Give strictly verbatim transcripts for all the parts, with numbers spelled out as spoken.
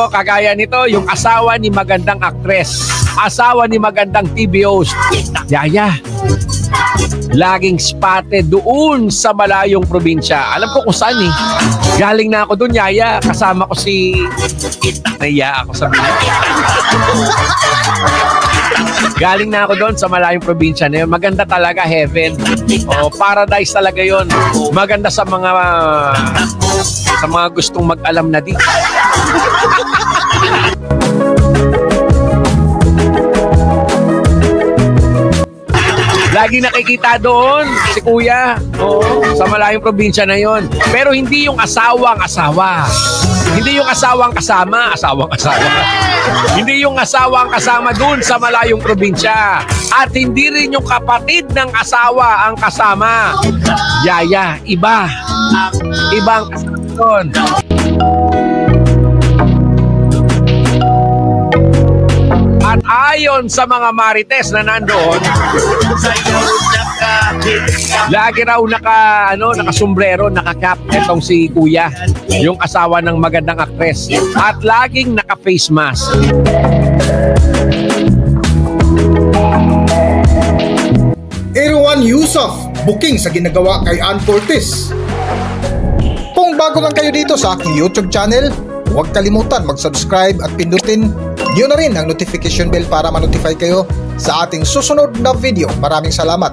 Eto, kagaya nito, yung asawa ni magandang aktres. Asawa ni magandang T V host. Yaya. Laging spotted doon sa malayong probinsya. Alam ko kung saan eh. Galing na ako doon, Yaya. Kasama ko si... Naiya ako sa Galing na ako doon sa malayong probinsya na yun. Maganda talaga, heaven. O, paradise talaga yun. Maganda sa mga sa mga gustong mag-alam na dito. Lagi nakikita doon si Kuya. Oo, sa malayong probinsya na yon. Pero hindi yung asawang asawa. Hindi yung asawang kasama. Asawang asawa. Hindi yung asawang kasama doon sa malayong probinsya. At hindi rin yung kapatid ng asawa ang kasama. Yaya, iba. Ibang doon. At ayon sa mga marites na nandoon, lagi raw naka, ano, nakasombrero, nakakap itong si Kuya, yung asawa ng magandang aktres. At laging naka-face mask. Erwan Yusuf, booking sa ginagawa kay Ann Curtis. Kung bago lang kayo dito sa aking YouTube channel, huwag kalimutan mag-subscribe at pindutin niyo na rin ang notification bell para ma-notify kayo sa ating susunod na video. Maraming salamat.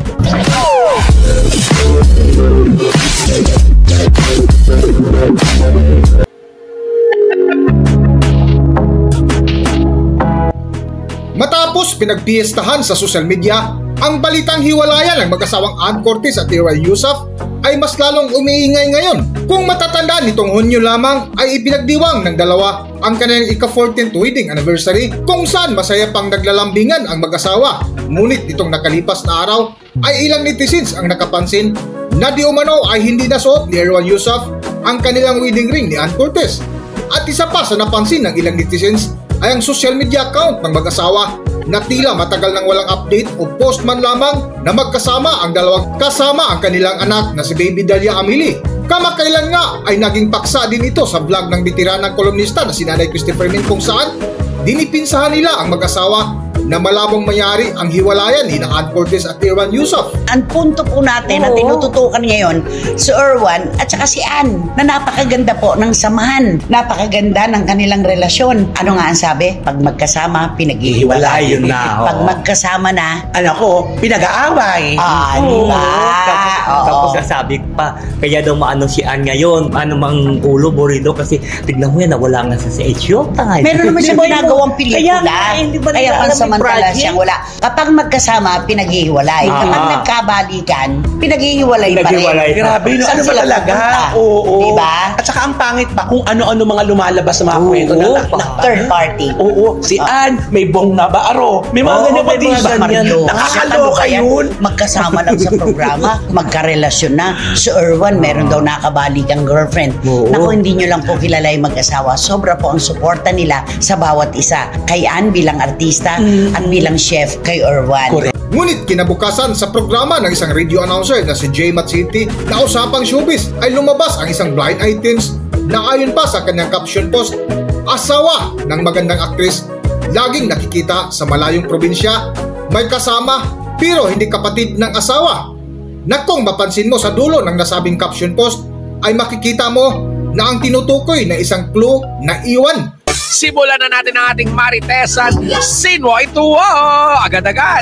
Matapos pinagpiestahan sa social media ang balitang hiwalayan ng mag-asawang Ann Curtis at Erwan Yusuf, ay mas lalong umiingay ngayon. Kung matatandaan, nitong Hunyo lamang ay ipinagdiwang ng dalawa ang kanilang ika-fourteenth wedding anniversary, kung saan masaya pang naglalambingan ang mag-asawa. Ngunit itong nakalipas na araw ay ilang netizens ang nakapansin na di umano ay hindi nasuot ni Erwan Yusuf ang kanilang wedding ring ni Ann Curtis. At isa pa sa napansin ng ilang netizens ay ang social media account ng mag-asawa na tila matagal nang walang update o post man lamang na magkasama ang dalawang kasama ang kanilang anak na si Baby Dalia Amili. Kamakailan nga ay naging paksa din ito sa vlog ng bitiranang kolumnista na si Nanay Christopher Min, kung saan dinipinsahan nila ang mag-asawa na malabong mayari ang hiwalayan ni Ann Curtis at Erwan Yusuf. Ang punto po natin na tinututukan ngayon si Erwan at saka si Ann, na napakaganda po ng samahan, napakaganda ng kanilang relasyon. Ano nga ang sabi? Pag magkasama, pinag-ihiwalay. Yun na. Pag magkasama na, ano ko, pinag-aaway. Ah, di ba? Tapos, Oo. tapos sasabi pa, kaya daw maano si Ann ngayon, ano mang ulo, burido, kasi tignan mo yan, nawala nga sa H O. Meron naman siya ginagawang pelikula. Kaya, hindi ba kaya pansamantala siyang wala. Kapag magkasama, pinaghihiwalay. Ah. Kapag nagkabalikan, pinaghihiwalay pa rin. Grabe, no, ano ba talaga? Oo, oo. Diba? At saka ang pangit pa kung ano-ano mga lumalabas sa mga oo, kwento na, na, na third party. Oo, si Ann, may bong na ba aro? May mga Oo, ganyan pa din mga ganyan. Nakakaloka yun. Magkasama lang sa programa, magkarelasyon na. Si Erwan, meron daw nakabalikang girlfriend. Oo. Naku, hindi nyo lang po kilala yung mag-asawa. Sobra po ang suporta nila sa bawat isa. Kay Ann bilang artista mm. at bilang chef kay Erwan. Correct. Ngunit kinabukasan sa programa ng isang radio announcer na si J. Matsiti na usapang showbiz ay lumabas ang isang blind items na ayon pa sa kanyang caption post, asawa ng magandang aktris laging nakikita sa malayong probinsya, may kasama pero hindi kapatid ng asawa. Na kung mapansin mo sa dulo ng nasabing caption post ay makikita mo na ang tinutukoy na isang clue na iwan. Simulan na natin ang ating maritesan. Sino ito? Oh, agad-agad.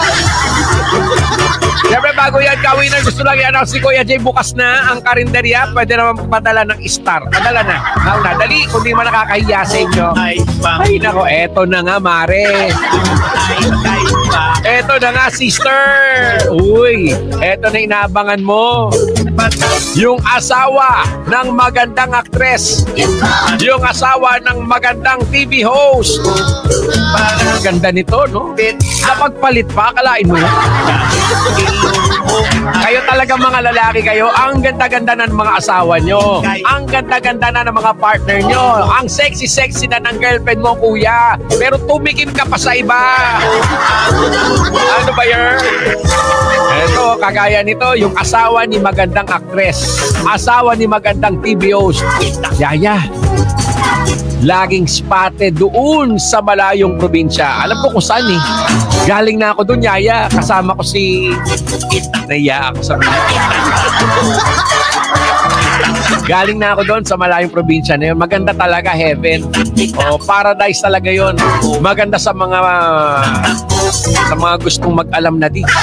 Siyempre, bago yan gawin na, gusto lang yan si Kuya Jay, bukas na ang karinderya. Pwede naman padala ng star. Padala na. Now na, dali. Kung di man nakakahiya sa inyo. Ay, nako, eto na nga, Mare. Eto na nga, sister. Uy, eto na inaabangan mo. Yung asawa ng magandang aktres. Yung asawa ng magandang T V host. Ang ganda nito, no? Napagpalit pa, akalain mo yan. Kayo talaga mga lalaki kayo, ang ganda-ganda na ng mga asawa nyo. Ang ganda-ganda na ng mga partner nyo. Ang sexy-sexy na ng girlfriend mo, kuya. Pero tumikim ka pa sa iba. Ano ba yun? Ito, kagaya nito, yung asawa ni magandang aktres. Asawa ni magandang T V host. Yaya. Laging spotted doon sa malayong probinsya. Alam ko kung saan eh. Galing na ako doon, Yaya. Kasama ko si... Naiya ako sa... Galing na ako doon sa malayong probinsya na yun. Maganda talaga, heaven. O, paradise talaga yun. Maganda sa mga sa mga gustong mag-alam na di.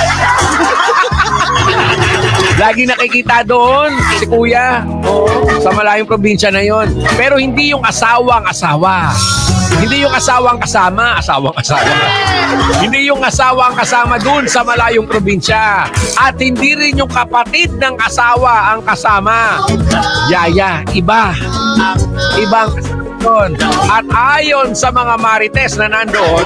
Lagi nakikita doon si Kuya. O, sa malayong probinsya na yun. Pero hindi yung asawang asawa. Hindi yung asawang kasama. Asawang asawa. Hindi yung asawang kasama doon sa malayong probinsya. At hindi rin yung kapatid ng asawa ang kasama. Yaya, iba. Ibang doon. At ayon sa mga marites na nandoon,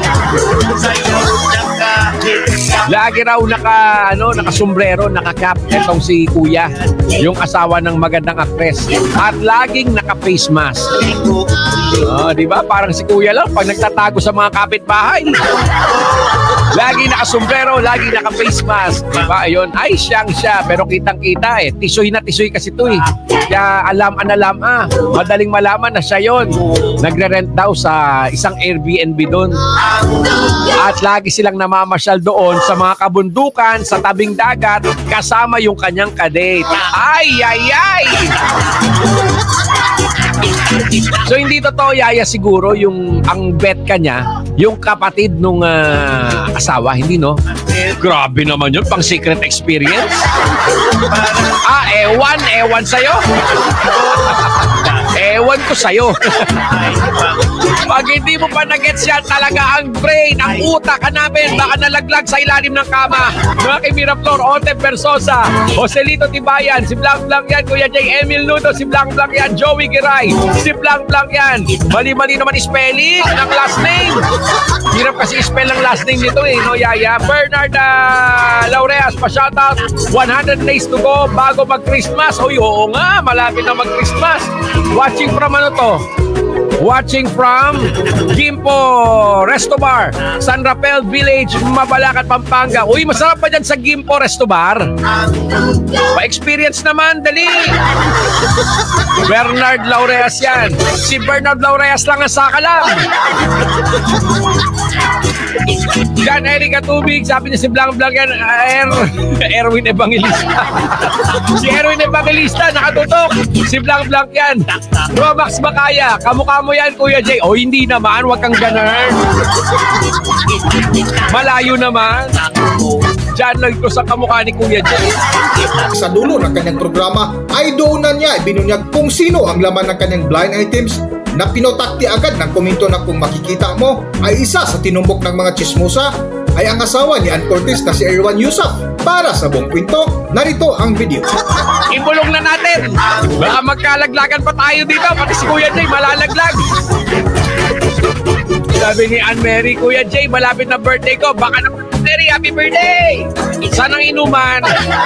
lagi raw naka, ano, nakasombrero, nakakap etong si Kuya, yung asawa ng magandang aktres. At laging naka-face mask. Oh, di ba? Parang si Kuya lang pag nagtatago sa mga kapitbahay. Lagi naka-sombrero, lagi naka-face mask. Di ba? Ayun, ay siyang siya. Pero kitang-kita eh. Tisoy na tisoy kasi ito eh. Kaya alam an alam ah. Madaling malaman na siya yun. Nagre-rent daw sa isang Airbnb doon. At lagi silang namamasyal doon sa mga kabundukan, sa tabing dagat, kasama yung kanyang kadate. Ay, ay, ay! So hindi totoo, Yaya, siguro yung ang bet ka niya, yung kapatid nung uh, asawa, hindi no? Grabe naman yun, pang secret experience. Ah, ewan, ewan sa'yo. Ewan ko sa'yo. Pag hindi mo pa nag-gets yan, talaga ang brain, ang utak hanapin, baka nalaglag sa ilalim ng kama. Mga kay Miraflor, Ote Persosa, Joselito Tibayan, si Blanc Blanc yan, Kuya J. Emil Nudo, si Blanc Blanc yan, Joey Giray, si Blanc Blanc yan. Mali-mali naman spelling ng last name. Hirap kasi spell ang last name nito eh, no, Yaya? Bernard uh, Laureas, pa-shoutout, one hundred days to go bago mag-Christmas. Uy, oo nga, malapit na mag-Christmas. Watching from ano to? Watching from Gimpo Resto Bar, San Rafael Village, Mabalacat, Pampanga. Uy, masarap pa dyan sa Gimpo Resto Bar. Pa-experience naman, dali. Bernard Laureas yan. Si Bernard Laureas lang ang sakalam. Yan, Erika Tubig, sabi niya si Blanc Blanc yan, er, Erwin Evangelista. Si Erwin Evangelista, nakatutok. Si Blanc Blanc yan. Romax Makaya, kamukha mo yan, Kuya J. O, hindi naman, wag kang ganun. Malayo naman. Diyan lang ko sa kamukha ni Kuya J. Sa dulo ng kanyang programa ay doon na niya ibinunyag kung sino ang laman ng kanyang blind items na pinotakti agad ng komento na kung makikita mo ay isa sa tinumbok ng mga chismosa ay ang asawa ni Ann Curtis na si Erwan Yusuf. Para sa buong kwento, narito ang video. Ibulong na natin. Baka magkalaglagan pa tayo dito, pati si Kuya J malalaglag. Sabi ni Ann Mary, Kuya J, malapit na birthday ko, baka naman Mary, happy birthday! Sanang inuman.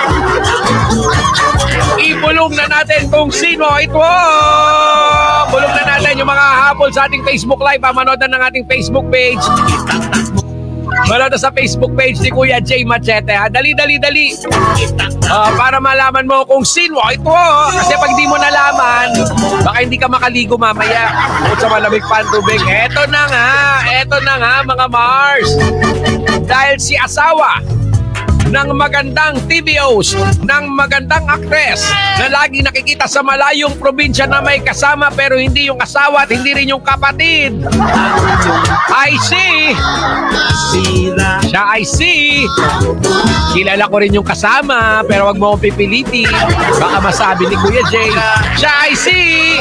Ibulong na natin kung sino ito. Bulong na natin yung mga habol sa ating Facebook Live. Manood na ng ating Facebook page. Manood na sa Facebook page ni Kuya J Machete. Ha? Dali, dali, dali. Uh, para malaman mo kung sino ito. Kasi pag di mo nalaman, baka hindi ka makaligo mamaya. O sa malamig pa ang tubig. Eto na nga, eto na nga mga Mars. Dahil si asawa ng magandang T V Os, ng magandang aktres na lagi nakikita sa malayong probinsya na may kasama pero hindi yung asawa at hindi rin yung kapatid. I see. Siya I see. Kilala ko rin yung kasama pero wag mo akong pipilitin. Baka masabi ni Kuya J. Siya I see.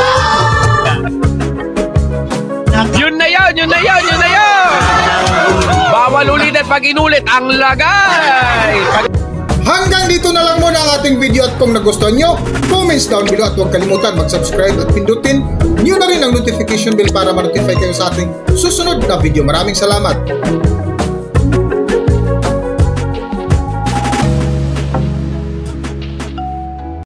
Yun na yun, yun na yun, yun na yun. Bawal ulit at pag inulit ang lagay. Hanggang dito na lang muna ang ating video at kung nagustuhan nyo, comments down below at huwag kalimutan mag-subscribe at pindutin nyo na rin ang notification bell para ma-notify kayo sa ating susunod na video. Maraming salamat.